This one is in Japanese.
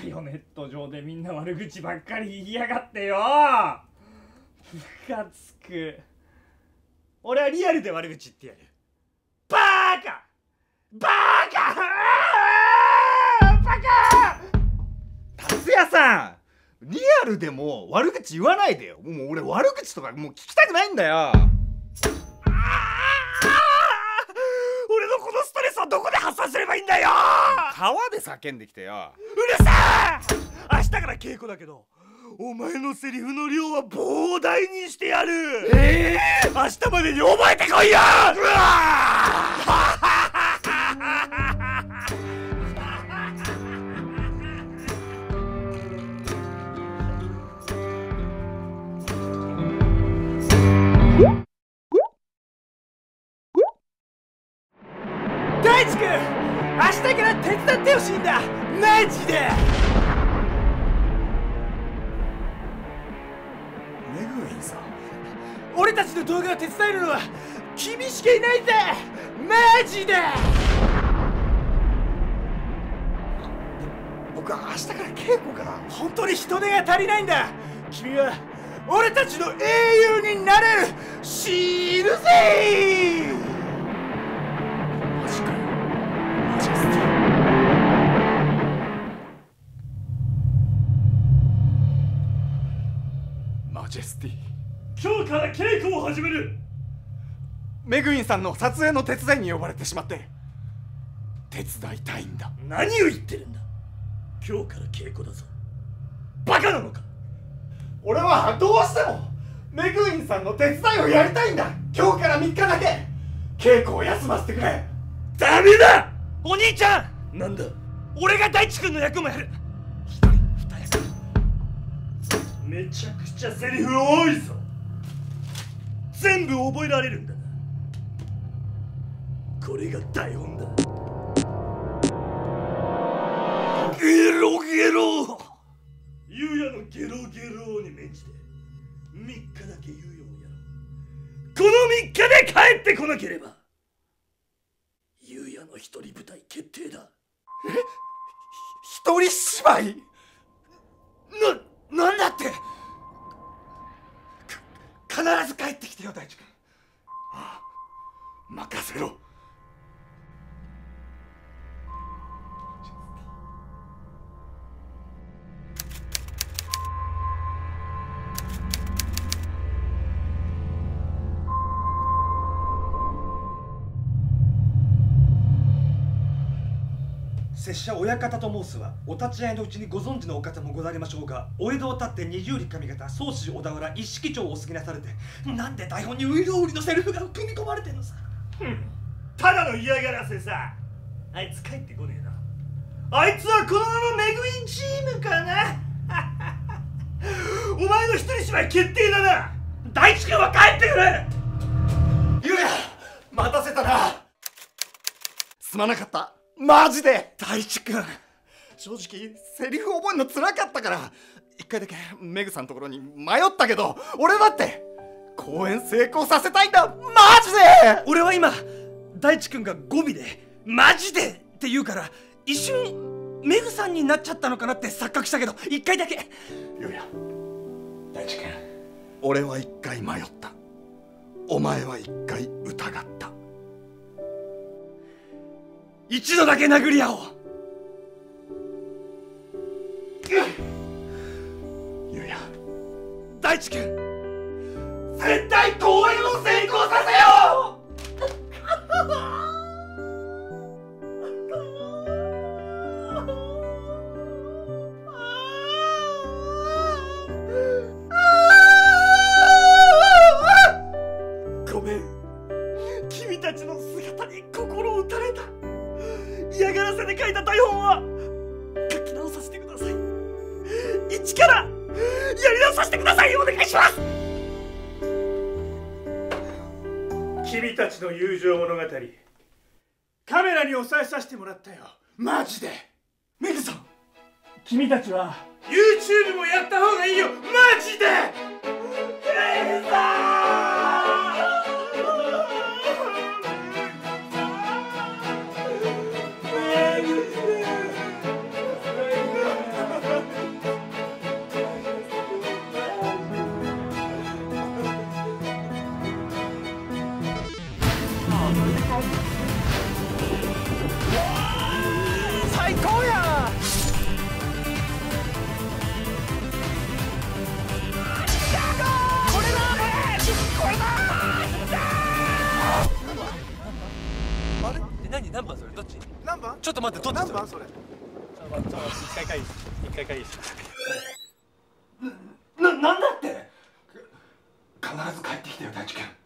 よネット上でみんな悪口ばっかり言いやがってよ。ムカつく。俺はリアルで悪口言ってやる。バーカバーカバカ。 達也さん、リアルでも悪口言わないでよ。もう俺悪口とかもう聞きたくないんだよ。 俺のこのストレスはどこで発散すればいいんだよ。 川で叫んできてよ。 うるさい。明日から稽古だけどお前のセリフの量は膨大にしてやる。明日までに覚えてこいよ。うわ大地君、明日から手伝ってほしいんだ、マジで。 メグウィンさん、 俺たちの動画を手伝えるのは君しかいないんだ、マジで。 僕は明日から稽古から。 本当に人手が足りないんだ。君は俺たちの英雄になれる。死ぬぜ。 マジかよ、マジェスティ。マジェスティ、 今日から稽古を始める。 メグウィンさんの撮影の手伝いに呼ばれてしまって手伝いたいんだ。 何を言ってるんだ。今日から稽古だぞ。バカなのか。 俺はどうしてもメグウィンさんの手伝いをやりたいんだ。今日から3日だけ稽古を休ませてくれ。 ダメだ。お兄ちゃん。なんだ。俺が大地君の役もやる。一人二役。めちゃくちゃセリフ多いぞ。全部覚えられるんだな。これが台本だ。ゲロゲロ。ゆうやのゲロゲロに免じて3日だけ猶予をやろう。この3日で帰ってこなければゆうやの一人舞台決定だ。 一人芝居？ なんだって。 必ず帰ってきてよ、大地君。ああ、任せろ。 拙者親方と申すはお立ち会いのうちにご存知のお方もござりましょうが、お江戸を立って二十里上方宗師小田原一色町をお過ぎなされて、なんで台本にウイロウリのセリフが組み込まれてんのさ。 ただの嫌がらせさ。あいつ帰ってこねえな。あいつはこのままメグウィンチームかな。お前の一人芝居決定だな。大地君は帰ってくれ。 ゆうや、待たせたな。すまなかった、マジで。 大地君、 正直セリフ覚えるの辛かったから一回だけメグさんのところに迷ったけど、俺だって公演成功させたいんだ、マジで。 俺は今大地君が語尾でマジでって言うから一瞬メグさんになっちゃったのかなって錯覚したけど、一回だけ。 ゆうや、大地君、俺は一回迷った、お前は一回疑った。 一度だけ殴り合おう。 ゆうや、 大地君、絶対公演を成功させよう。ごめん、君たちの姿に心打たれた。嫌がらせで書いた台本は書き直させてください。一からやり直させてください。お願いします。君たちの友情物語、カメラに押さえさせてもらったよ。マジで。メグさん、君たちは YouTube もやった方がいいよ、マジで。メグさん。 最高や。これだこれだ。 あれ何番それどっち？ 何番？ ちょっと待ってどっち？ 何番それ？ 一回会議しなんだって。必ず帰ってきてよ大地君。